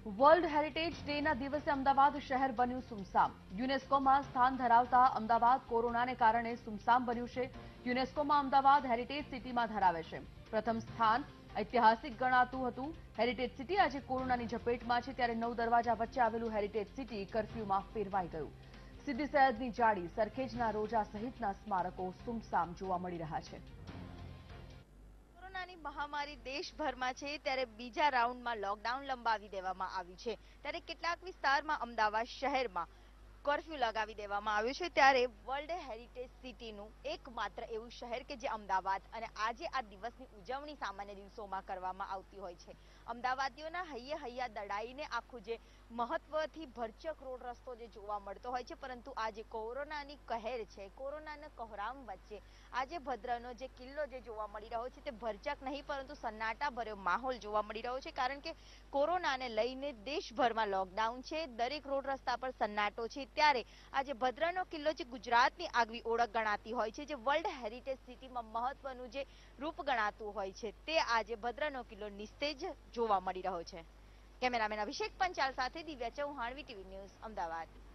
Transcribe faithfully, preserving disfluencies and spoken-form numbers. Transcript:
World heritage ડેના દિવસે અમદાવાદ શહેર બન્યું સુમસામ. યુનેસ્કોમાં સ્થાન ધરાવતા અમદાવાદ કોરોનાને કારણે સુમસામ બન્યું છે. યુનેસ્કોમાં અમદાવાદ હેરિટેજ સિટીમાં ધરાવે છે. પ્રથમ સ્થાન ઐતિહાસિક ગણાતું હતું. હેરિટેજ સિટી આજે કોરોનાની ઝપેટમાં છે, ત્યારે નવ દરવાજા વચ્ચે આવેલું હેરિટેજ સિટી કર્ફ્યુમાં ફેરવાઈ ગયું. સીદી સૈયદની જાળી, સરખેજના રોજા સહિતના સ્મારકો સુમસામ જોવા મળી રહ્યા છે. કોરોનાની મહામારી દેશભરમાં છે, ત્યારે બીજા રાઉન્ડમાં લોકડાઉન લંબાવી દેવામાં આવ્યું છે. ત્યારે કેટલાક વિસ્તારમાં અમદાવાદ શહેરમાં કર્ફ્યુ લગાવી દેવામાં આવ્યું છે. ત્યારે વર્લ્ડ હેરિટેજ સિટીનું એકમાત્ર એવું શહેર કે જે અમદાવાદ, અને આજે આ દિવસની ઉજવણી સામાન્ય દિવસોમાં કરવામાં આવતી હોય છે. અમદાવાદીઓના હૈયે હૈયા દડાઈને આખું જે મહત્વથી ભરચક રોડ રસ્તો જે જોવા મળતો હોય છે, પરંતુ આજે કોરોનાની કહેર છે, કોરોનાના કોહરામ વચ્ચે આજે ભદ્રનો જે કિલ્લો જે જોવા મળી રહ્યો છે તે ભરચક નહીં પરંતુ સન્નાટા ભર્યો માહોલ જોવા મળી રહ્યો છે. કારણ કે કોરોનાને લઈને દેશભરમાં લોકડાઉન છે, દરેક રોડ રસ્તા પર સન્નાટો છે. ત્યારે આજે ભદ્રનો કિલ્લો જે ગુજરાતની આગવી ઓળખ ગણાતી હોય છે, જે વર્લ્ડ હેરિટેજ સિટીમાં મહત્વનું જે રૂપ ગણાતું હોય છે, તે આજે ભદ્રનો કિલ્લો નિસ્તેજ જોવા મળી રહ્યો છે. કેમેરામેન અભિષેક પંચાલ સાથે દિવ્યા ચૌહાણ, વીટીવી ન્યૂઝ, અમદાવાદ.